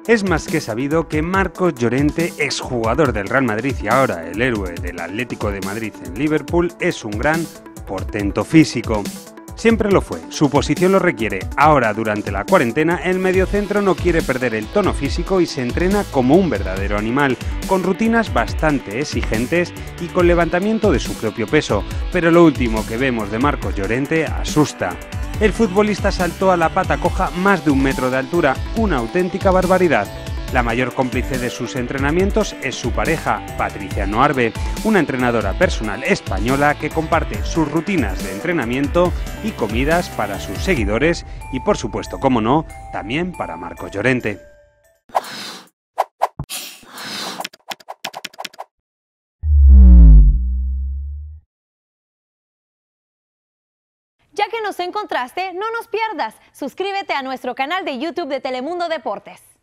Es más que sabido que Marcos Llorente, exjugador del Real Madrid y ahora el héroe del Atlético de Madrid en Liverpool, es un gran portento físico. Siempre lo fue, su posición lo requiere. Ahora, durante la cuarentena, el mediocentro no quiere perder el tono físico y se entrena como un verdadero animal, con rutinas bastante exigentes y con levantamiento de su propio peso. Pero lo último que vemos de Marcos Llorente asusta. El futbolista saltó a la pata coja más de 1 metro de altura, una auténtica barbaridad. La mayor cómplice de sus entrenamientos es su pareja, Patricia Noarbe, una entrenadora personal española que comparte sus rutinas de entrenamiento y comidas para sus seguidores y, por supuesto, como no, también para Marcos Llorente. Ya que nos encontraste, no nos pierdas. Suscríbete a nuestro canal de YouTube de Telemundo Deportes.